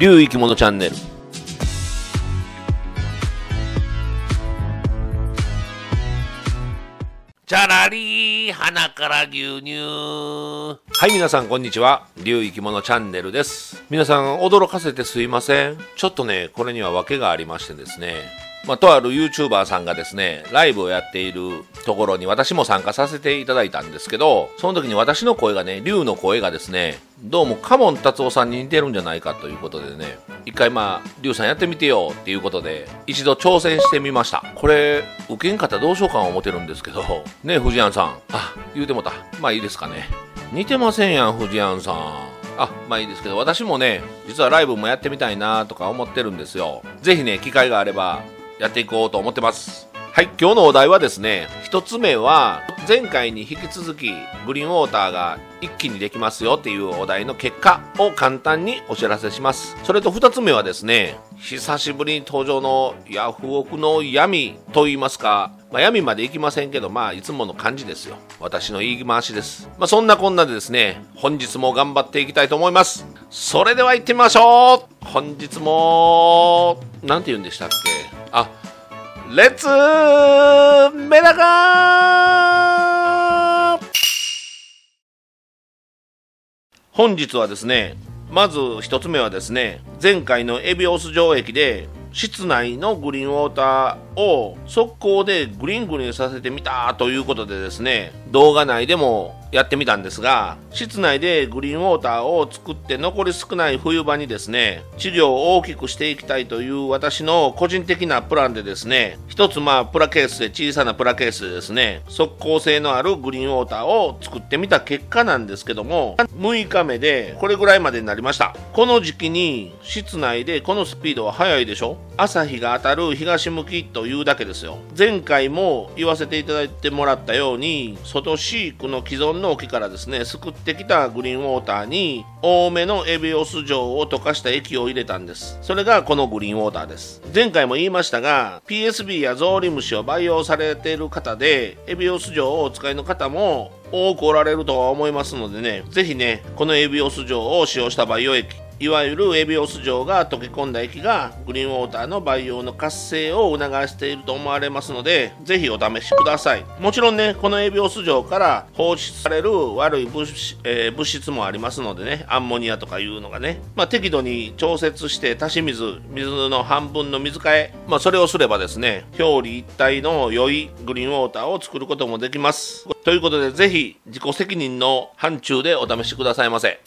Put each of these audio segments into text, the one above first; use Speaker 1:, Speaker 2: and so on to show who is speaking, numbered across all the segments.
Speaker 1: 竜生き物チャンネル。チャラリー鼻から牛乳。はい、皆さんこんにちは。竜生き物チャンネルです。皆さん驚かせてすいません。ちょっとね、これには訳がありましてですね、とある YouTuber さんがですね、ライブをやっているところに私も参加させていただいたんですけど、その時に私の声がね、竜の声がですね、どうもカモン達夫さんに似てるんじゃないかということでね、一回竜さんやってみてよっていうことで、一度挑戦してみました。これ、受けんかったらどうしようか思ってるんですけど、ね、藤庵さん。言うてもた。いいですかね。似てませんやん、藤庵さん。いいですけど、私もね、実はライブもやってみたいなとか思ってるんですよ。ぜひね、機会があれば、やっていこうと思ってます。はい、今日のお題はですね、一つ目は前回に引き続きグリーンウォーターが一気にできますよっていうお題の結果を簡単にお知らせします。それと二つ目はですね、久しぶりに登場のヤフオクの闇と言いますか、闇まで行きませんけど、いつもの感じですよ。私の言い回しです。そんなこんなでですね、本日も頑張っていきたいと思います。それでは行ってみましょう。本日もなんて言うんでしたっけ。レッツメダカー。本日はですね、まず一つ目はですね、前回のエビオス城駅で室内のグリーンウォーターを速攻でグリングリンさせてみたということでですね、動画内でもやってみたんですが、室内でグリーンウォーターを作って残り少ない冬場にですね、稚魚を大きくしていきたいという私の個人的なプランでですね、一つプラケースで、小さなプラケースでですね、速効性のあるグリーンウォーターを作ってみた結果なんですけども、6日目でこれぐらいまでになりました。この時期に室内でこのスピードは速いでしょ。朝日が当たる東向きというだけですよ。前回も言わせていただいてもらったように、外飼育の既存の沖からですね、すくってきたグリーンウォーターに多めのエビオス状を溶かした液を入れたんです。それがこのグリーンウォーターです。前回も言いましたが、 PSB やゾウリムシを培養されている方でエビオス状をお使いの方も多くおられるとは思いますのでね、ぜひね、このエビオス状を使用した培養液、いわゆるエビオス状が溶け込んだ液がグリーンウォーターの培養の活性を促していると思われますので、ぜひお試しください。もちろんね、このエビオス状から放出される悪い物質もありますのでね、アンモニアとかいうのがね、適度に調節して足し水の半分の水替え、それをすればですね、表裏一体の良いグリーンウォーターを作ることもできます。ということで、ぜひ自己責任の範疇でお試しくださいませ。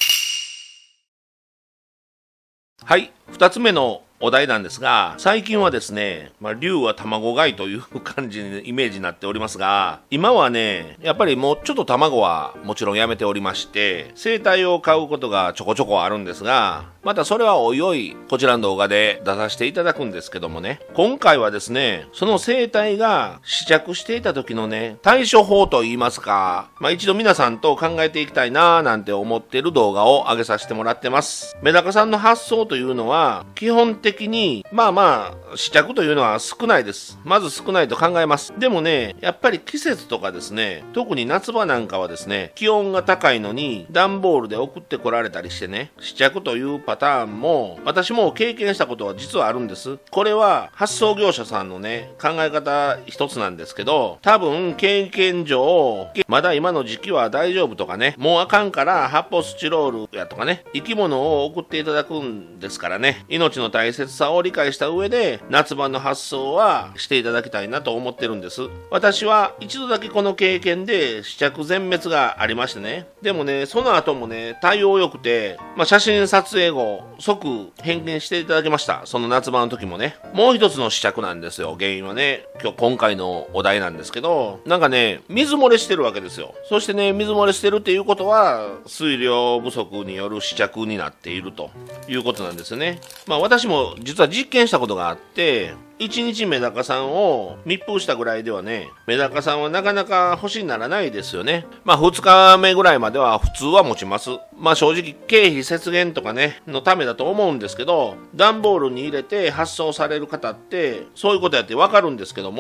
Speaker 1: はい、2つ目のお題なんですが、最近はですね、竜は卵買いという感じのイメージになっておりますが、今はね、やっぱりもうちょっと卵はもちろんやめておりまして、生態を買うことがちょこちょこあるんですが、またそれはおいおいこちらの動画で出させていただくんですけどもね、今回はですね、その生態が試着していた時のね、対処法といいますか、一度皆さんと考えていきたいなーなんて思っている動画を上げさせてもらってます。メダカさんの発想というのは基本的に試着というのは少ないです。まず少ないと考えます。でもね、やっぱり季節とかですね、特に夏場なんかはですね、気温が高いのに段ボールで送ってこられたりしてね、試着というパターンも私も経験したことは実はあるんです。これは発送業者さんのね、考え方一つなんですけど、多分経験上まだ今の時期は大丈夫とかね、もうあかんから発泡スチロールやとかね、生き物を送っていただくんですからね、命の大切さを理解した上で夏場の発送はしていただきたいなと思ってるんです。私は一度だけこの経験で試着全滅がありましてね、でもね、その後もね、対応良くて、写真撮影後即返金していただきました。その夏場の時もね、もう一つの試着なんですよ。原因はね、今回のお題なんですけど、水漏れしてるわけですよ。そしてね、水漏れしてるっていうことは水量不足による試着になっているということなんですよね。私も実は実験したことがあって、 1日メダカさんを密封したぐらいではね、メダカさんはなかなか星にならないですよね。2日目ぐらいまでは普通は持ちます。正直経費節減とかねのためだと思うんですけど、段ボールに入れて発送される方ってそういうことやって分かるんですけど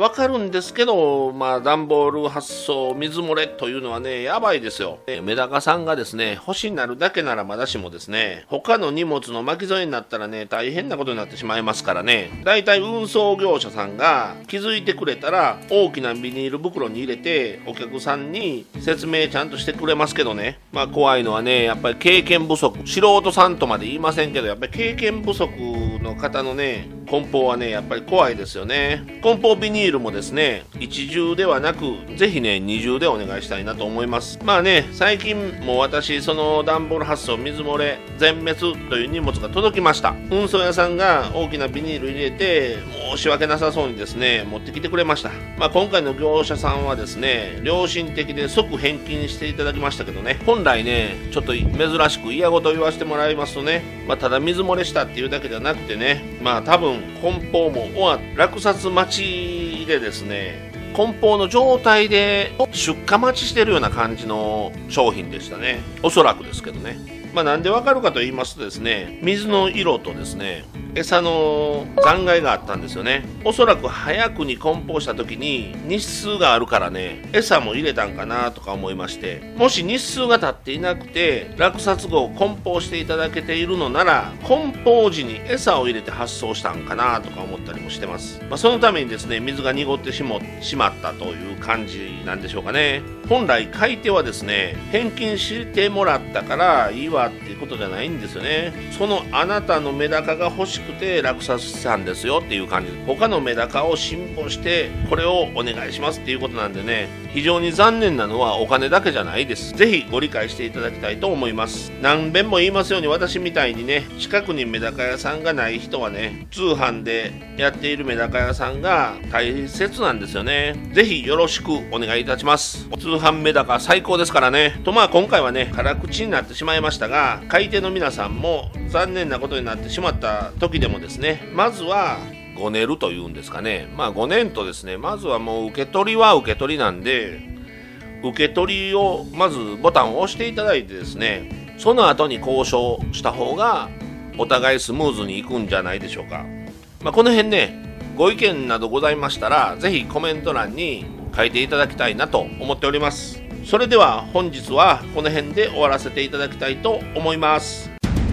Speaker 1: 段ボール発送水漏れというのはね、やばいですよ。メダカさんがですね星になるだけならまだしもですね、他の荷物の巻き添えになったらね、大変なことになってしまいますからね。だいたい運送業者さんが気づいてくれたら大きなビニール袋に入れてお客さんに説明ちゃんとしてくれますけどね、怖いのはね、やっぱり経験不足、素人さんとまで言いませんけど、やっぱり経験不足の方のね梱包はねやっぱり怖いですよね。梱包ビニールもですね一重ではなくぜひね二重でお願いしたいなと思います。最近もう私その段ボール発送水漏れ全滅という荷物が届きました。運送屋さんが大きなビニール入れて申し訳なさそうにですね持ってきてくれました。今回の業者さんはですね良心的で即返金していただきましたけどね、本来ねちょっと珍しく嫌ごと言わせてもらいますとね、ただ水漏れしたっていうだけじゃなくてね、多分梱包も落札待ちでですね、梱包の状態で出荷待ちしてるような感じの商品でしたね、おそらくですけどね。なんでわかるかと言いますとですね、水の色とですね餌の残骸があったんですよね。おそらく早くに梱包した時に日数があるからね、餌も入れたんかなとか思いまして、もし日数が経っていなくて落札後梱包していただけているのなら、梱包時に餌を入れて発送したんかなとか思ったりもしてます。そのためにですね水が濁ってしまったという感じなんでしょうかね。本来買い手はですね返金してもらったからいいわっていうことじゃないんですよね。そのあなたのメダカが欲しくて落札したんですよっていう感じで、他のメダカを辛抱してこれをお願いしますっていうことなんでね、非常に残念なのはお金だけじゃないです。ぜひご理解していただきたいと思います。何遍も言いますように、私みたいにね近くにメダカ屋さんがない人はね、通販でやっているメダカ屋さんが大切なんですよね。ぜひよろしくお願いいたします。通販メダカ最高ですからね。と今回はね辛口になってしまいましたが、買い手の皆さんも残念なことになってしまった時でもですね、まずはごねるというんですかね、ごねんとですね、まずはもう受け取りは受け取りなんで、受け取りをまずボタンを押していただいてですね、その後に交渉した方がお互いスムーズにいくんじゃないでしょうか。この辺ねご意見などございましたらぜひコメント欄に書いていただきたいなと思っております。それでは本日はこの辺で終わらせていただきたいと思います。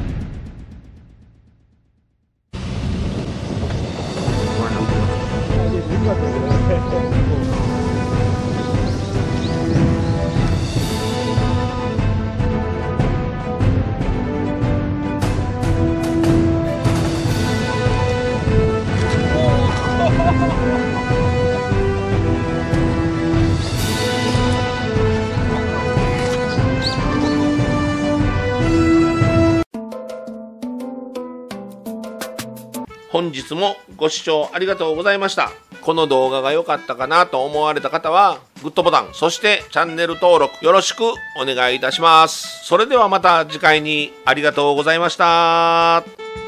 Speaker 1: 本日もご視聴ありがとうございました。この動画が良かったかなと思われた方はグッドボタン、そしてチャンネル登録よろしくお願いいたします。それではまた次回に。ありがとうございました。